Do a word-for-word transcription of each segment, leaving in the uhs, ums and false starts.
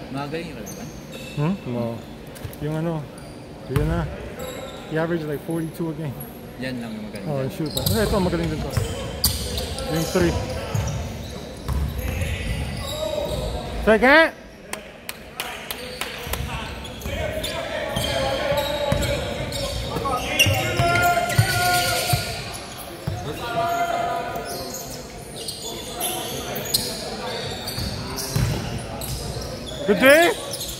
Magaling yung kalaban? Hmm? No. Yung ano, yun na. He averaged like forty-two a game. Yan lang yung magaling. Oh, shoot. Ano, ito, magaling din to. Yung three. Second! Good day!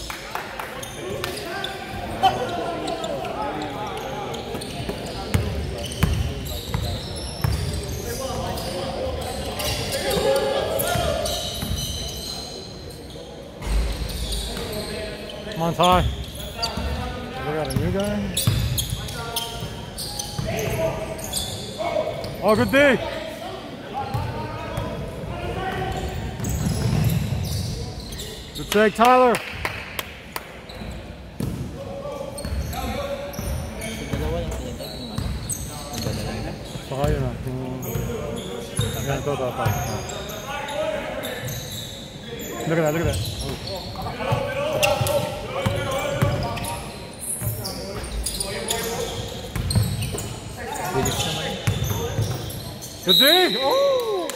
Come on, Ty. We got a new guy. Oh, good day. Good take, Tyler. Saka yun na. Yan, ito, ito, ito. Look at that, look at that. Good day! Oh!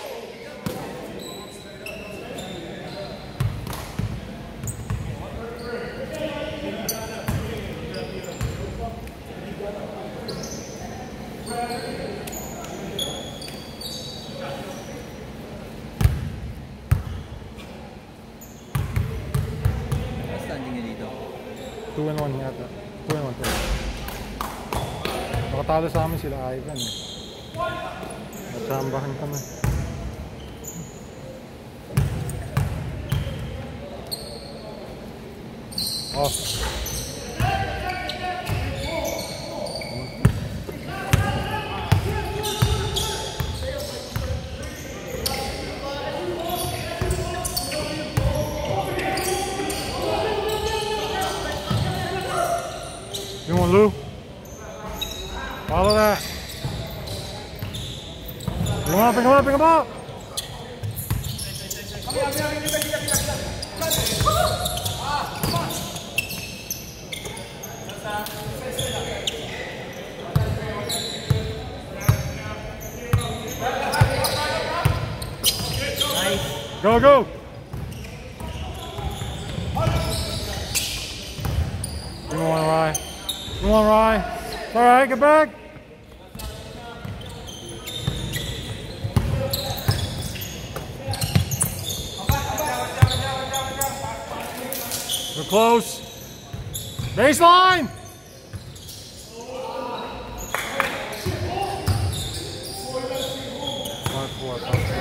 two and one yata. two and one. Nakatalo sa amin sila Ivan. Natsambahan kami. Off. You want Lou? Follow that. Pick him up, pick him up, pick him up. Nice. Go, go. Come on, Rye. Come on, Rye. It's all right, get back. We're close. Baseline. Five, four, five, four.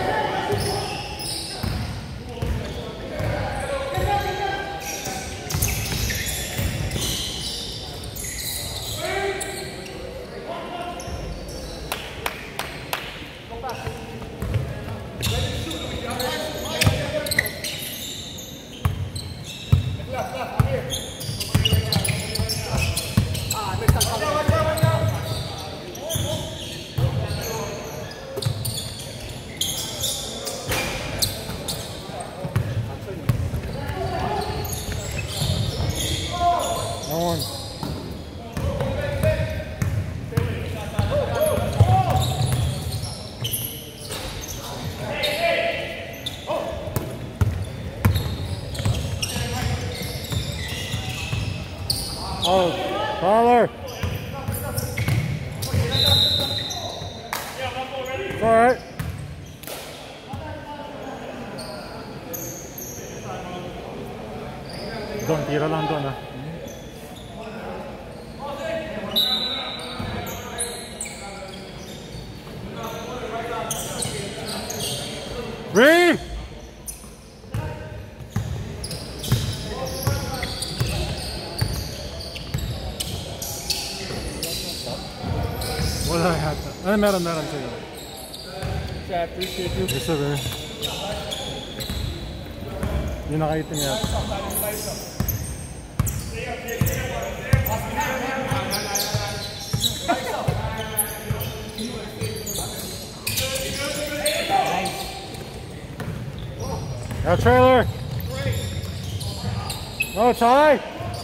On. Oh, Tyler. It's all right. Don't tira lang doon ah. Ready? Wala yata. Ay, meron, meron sa'yo. I appreciate you. Yes, sir. Yung nakaitim yata. Now trailer. No, Ty.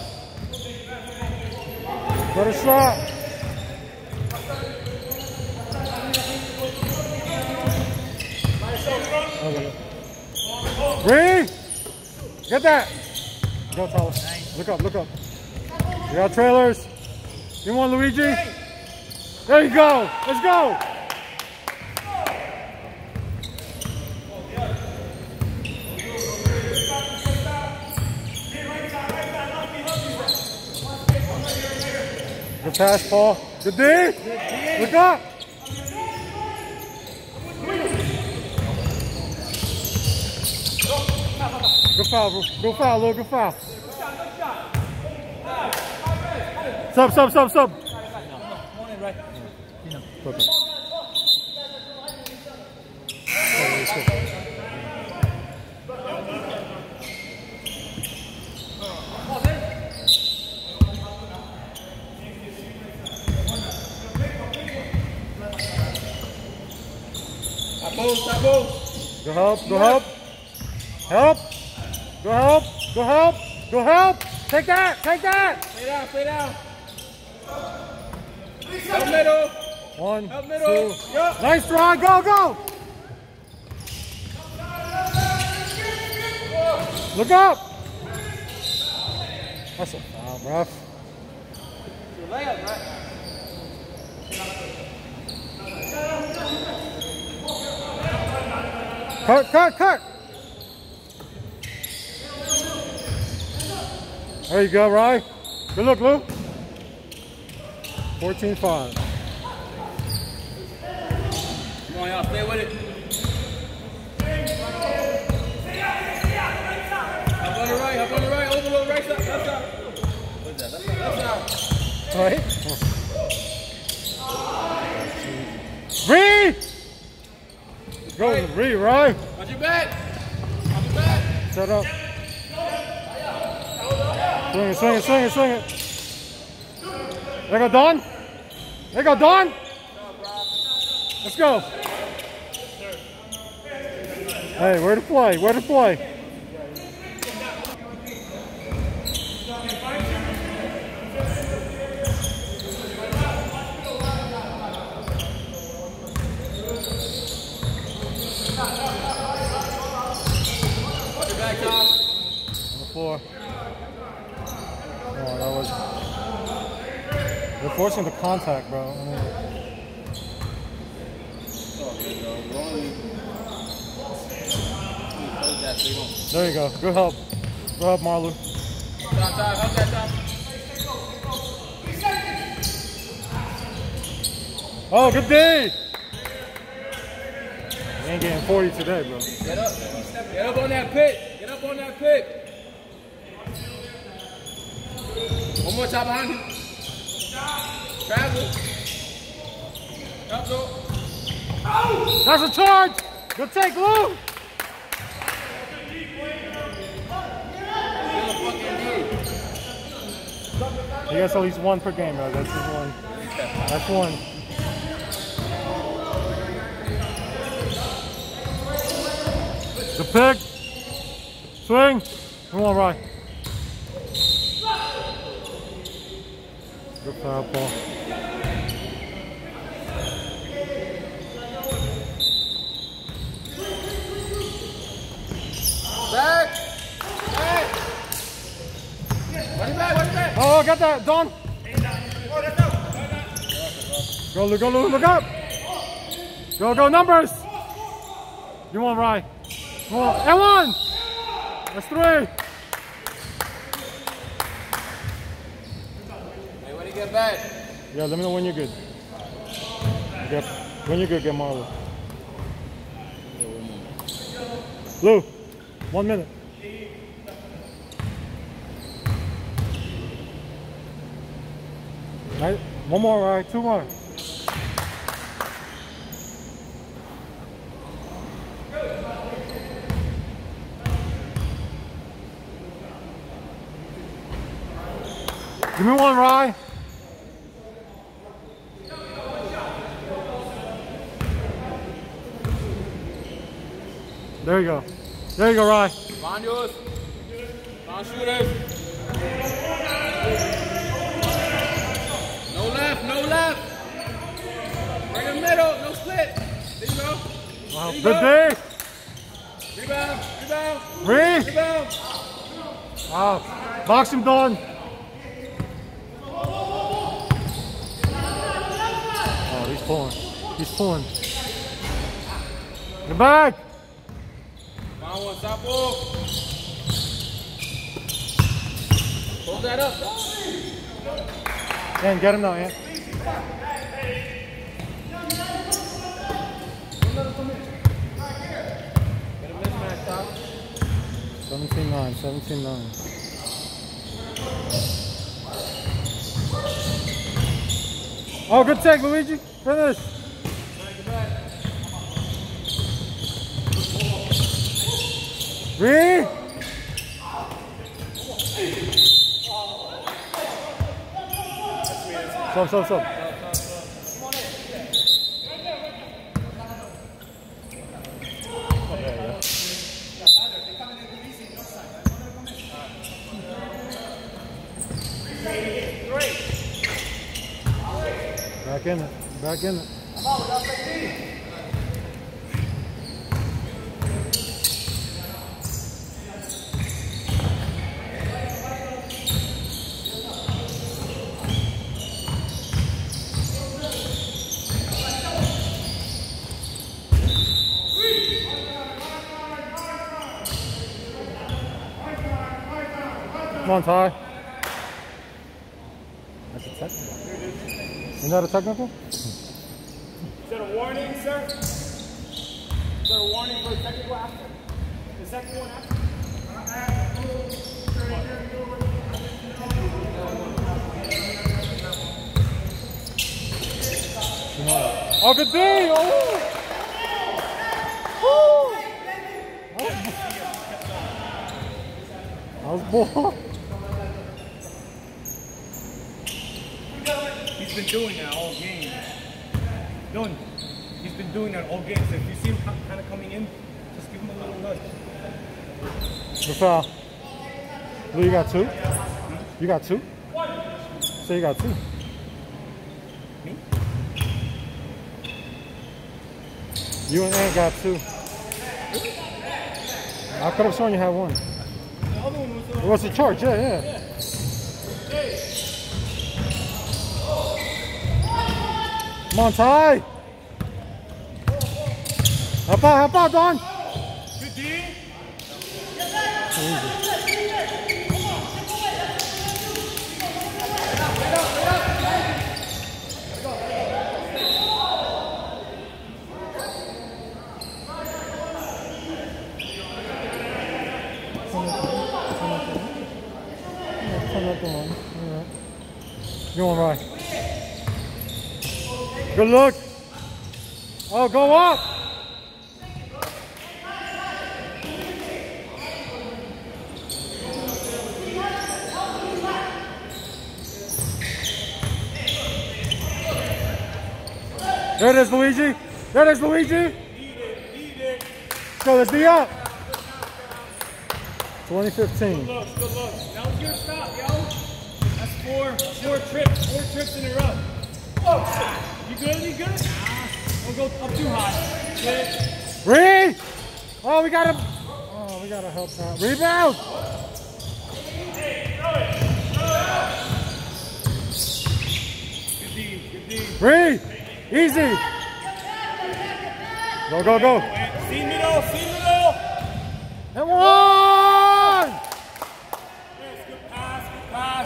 Better shot. Bree! Get that! Go, Tyler. Look up, look up. We got trailers. You want Luigi? There you go. Let's go. Good pass, Paul. Good D. Look up. Good foul, bro. Go foul, little good foul. Sub, sub, sub, sub. Perfect. Go help, go help. Help. Go help, go help, go help. Take that, take that. Stay down, stay down. Help middle. One, Help middle. two. Yep. Nice try, go, go. Look up. That's a foul, bruh. Layup, right? Cut, cut, cut. There you go, Rye. Good look, Lou. fourteen five. Come on, y'all, stay with it. Up on the right, up on the right, overload, right side, left side. What's that? Left side, left side. Right? Bree! Go, Bree, Rye. Watch your back. Watch your back. Set up. Swing it, swing it, swing it, swing it. There go Don. There go Don. Let's go. Hey, where to play? Where to play? Watch your back, Tom. On the floor. Oh, that was. They're forcing the contact, bro. I mean, there you go. Good help. Good help, Marlon. Tom, Tom, help that, Tom. Oh, good day. We ain't getting forty today, bro. Get up. Get up on that pick. Get up on that pick. One more shot behind you. Travel. Up, go. That's a charge. Good take, Lou. He gets at least one per game, though. That's his one. That's one. The pick. Swing. Come on, Ryan. Good foul, Paul. Back. Back. Watch it back, watch it back. Oh, got that, Don. Go, Lou, go, Lou, look up. Go, go, numbers. You want Rye. Come on, and one. That's three. Hey, when you get back. Yeah, let me know when you're good. Get, when you're good, get Marlon. Lou, one minute. Right, one more, right? Two more. Give me one, Rye. There you go. There you go, Rye. Behind yours. On shooters. No left, no left. Right in the middle, no split. There you go. Wow, there you good go. day. Rebound, rebound. Three. Rebound. Wow. Box him, Don. Oh, he's pulling. He's pulling. The back. Found one, stop ball. Hold that up. Dan, get him now, Ant. Get a mismatch, Tom. seventeen nine, seventeen nine. Oh, good take, Luigi. Finish. Three. Stop, stop, stop. Back in it. Back in it. Come on, Ty. That's a technical. Isn't that a technical? Is that a warning, sir? Is that a warning for the technical after? The second one after? Oh, good day! Oh! Woo! That was ball. He's been doing that all game. Done. He's been doing that all game. So if you see him kind of coming in, just give him a little nudge. The foul. Lou, you got two? You got two? Say you got two. Me? You and Ant got two. I could have sworn you had one. The other one was It was a charge, yeah, yeah. Come on, Ty. Help out, help out, Don. Good D. Going right. Good look. Oh, go up. There it is, Luigi. There it is, Luigi. So let's be up. twenty fifteen. Good look, good look. That was your stop, yo. That's four, four trips, four trips in a row. Oh, you good? You good? Nah. Don't go up too high. Good. Re! Oh, we gotta. Oh, we gotta help out. Rebound. Good D, good D. Re! Easy. Go, go, go. See middle, see middle. And one! Yes, good pass, good pass.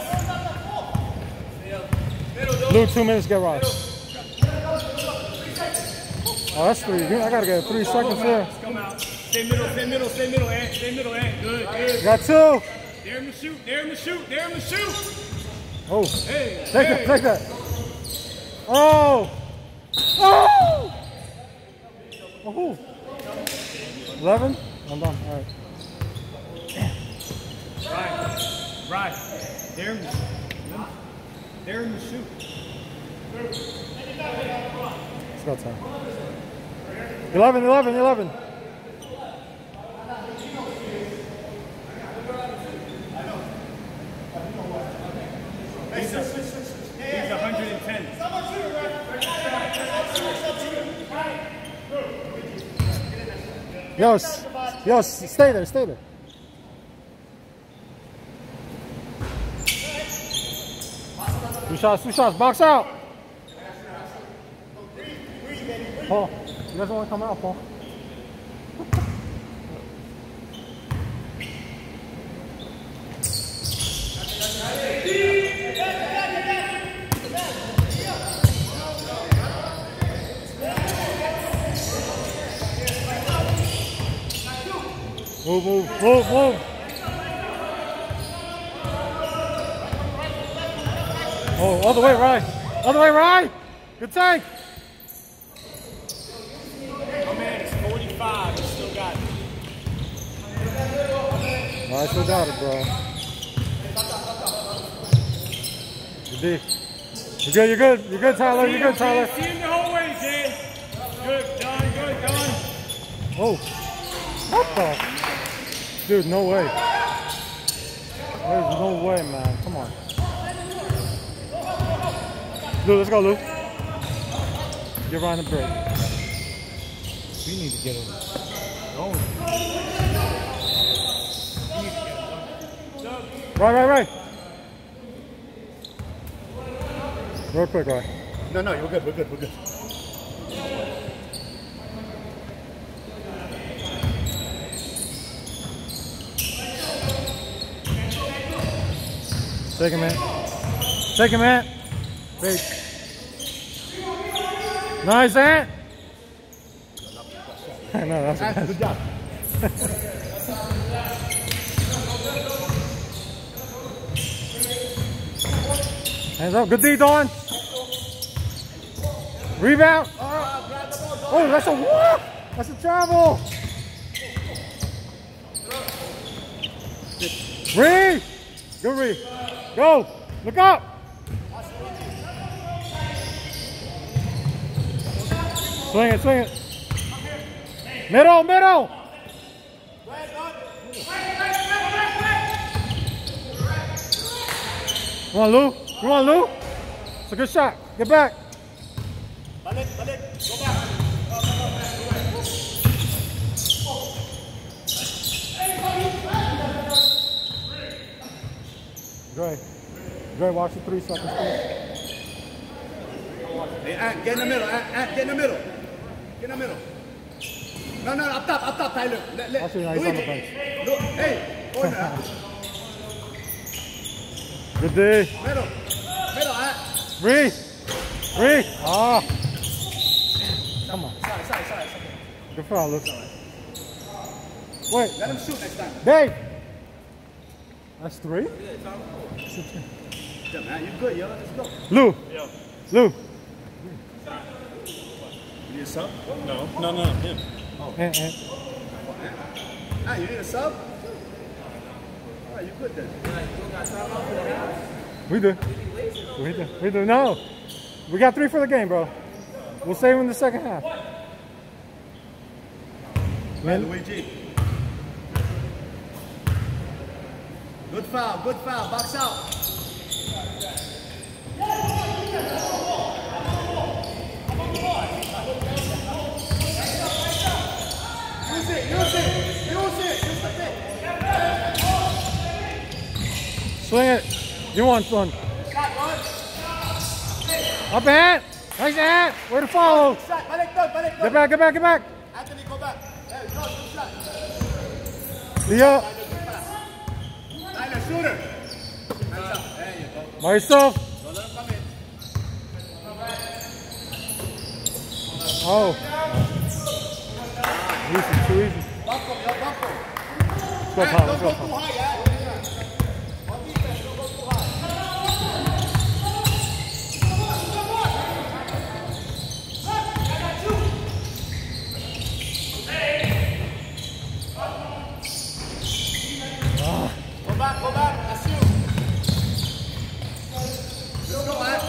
Middle, Luke, two minutes, get right. Oh, that's three. I gotta get three seconds there. Come out. Stay middle, stay middle, stay middle, Ant. Stay middle, Ant. Good, good. Got two. Dare him to shoot, dare him to shoot, dare him to shoot. Oh, Hey, take hey. that, take that. Oh! Oh! Oh! eleven? I'm done. All right. Right, right. Dare him to shoot. Dare him to shoot. Let's go, time. eleven, eleven, eleven. Yo, s- yo, s- stay there, stay there. Two shots, two shots, box out. Paul, you guys want to come out, Paul? Move, move, move, move. Oh, all the way, right. All the way, right. Good take. My man is forty-five. He still got it. No, I still got it, bro. Good D. You're good, you're good. You're good, Tyler. You're good, Tyler. See him the whole way, Jay. Good, done, good, done. Oh. What the? Dude, no way. There's no way, man. Come on. Lou, let's go, Lou. Get Ryan the break. We need to get him going. Right, right, right. Real quick, right? No, no, you're good, we're good, we're good. Take him, man. Take him, man. Wait. Nice, Ant. No, that's a Good job. Hands up. Good D, Dawn. Rebound. Oh, that's a walk. That's a travel. Ree. Good Ree. Go. Look up. Swing it, swing it. Middle, middle. Come on, Lou. Come on, Lou. It's a good shot. Get back. Balik, balik, go back. Dre. Dre, watch the three seconds. Hey, Ant, get in the middle, Ant, Ant, get in the middle. Get in the middle. No, no, up top, up top, Tyler. Let, let, I'll see you now. He's on the bench. Look, hey, go in there. Good D. Middle, middle, Ant. Ree. Ree. Ah. Come on. Sorry, sorry, sorry. Good foul, Lou. Wait. Let him shoot next time. Dave. That's three? Yeah, man, you good, yo. Let's go. Lou. Yeah. Lou. You need a sub? No, no, no, him. Ant, Ant. Ah, you need a sub? All right, you good then. We do. We do. We do. No. We got three for the game, bro. We'll save them in the second half. Right, Luigi. Good foul, good foul. Box out. Use it, use it, use it. Use the pick. Swing it. You want one. Up hand. Nice hand. Way to follow. Shot, balik doon, balik doon. Get back, get back, get back. Anthony, go back. There, go, good shot. Leo. Tyler, shooter. Hands up. There you go. By yourself. Don't let him come in. Oh. Easy, too easy. Bump him, yo, bump him. Let's go, Hey, Paul. don't Let's go go, too Paul. high, yeah. On defense, don't go too high. Go back, go back. That's you. Let's go, man.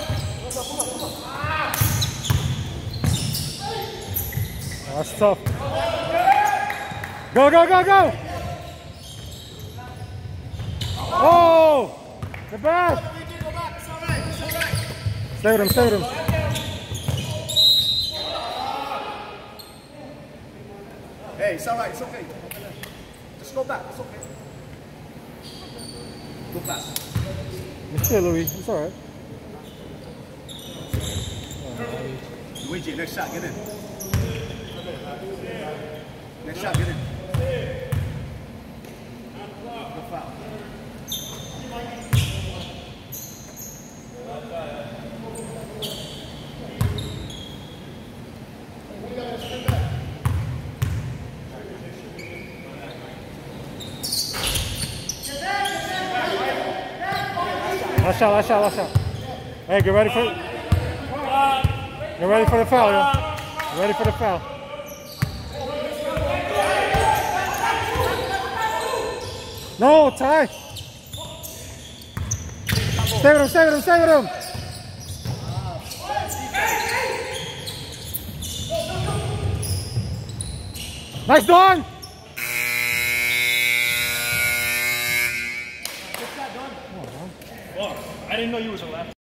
That's tough. Go, go, go, go. Oh. Get back. Go back. It's all right. It's all right. Stay with him, stay with him. Hey, It's all right. It's okay. Just go back. It's okay. Go fast. It's okay, Louis. It's all right. Luigi, next shot, get in. Next shot, get in. Go foul. Last shot, last shot, last shot. Hey, get ready for it. Get ready for the foul, yo. Get ready for the foul. No, Ty. Stay with him, stay with him, stay with him. Nice, Don. Oh, I didn't know you was a left.